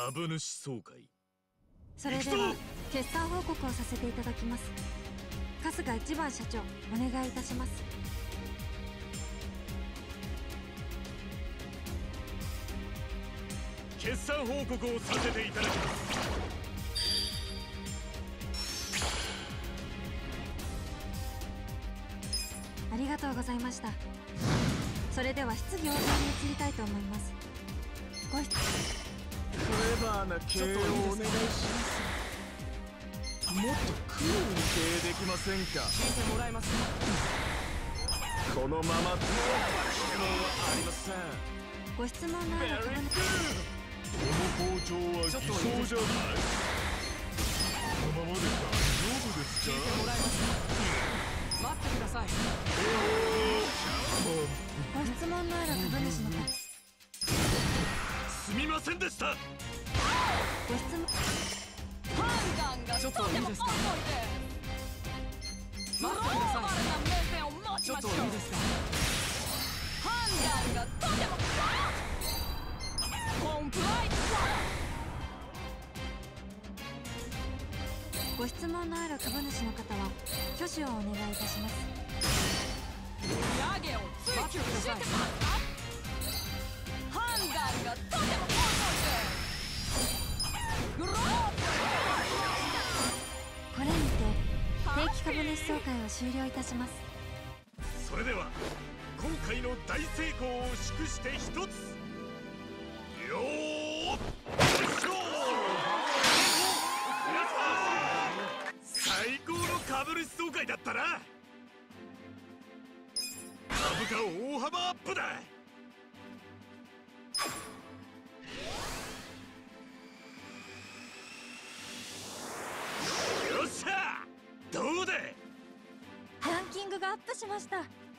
株主総会。 それでは決算報告をさせていただきます。春日一番社長、お願いいたします。 決算報告をさせていただきます。 ありがとうございました。それでは質疑応答に移りたいと思います。ご質クレバーな経営をお願いします。もっとクールに経営できませんか。聞いてもらえますか。このままでは質問はありません。 ご質問のある方のこの包丁は偽装じゃない。このままで大丈夫ですか。 聞いてもらえますか。待ってください。 ご質問のある株主の方。 すみませんでした。 ご質問。 判断がちょっといいですか。待ってください。ちょっといいですか。 判断がとてもコンプライご質問のある株主の方は挙手をお願いいたします。 売り上げを追求してますか。判断がとても遅いです。 これにて定期株主総会を終了いたします。 それでは今回の大成功を祝して一つ。よーっしょー。皆さん最高の株主総会だったな。株価大幅アップだ。よっしゃ、どうだ。 ランキングがアップしました。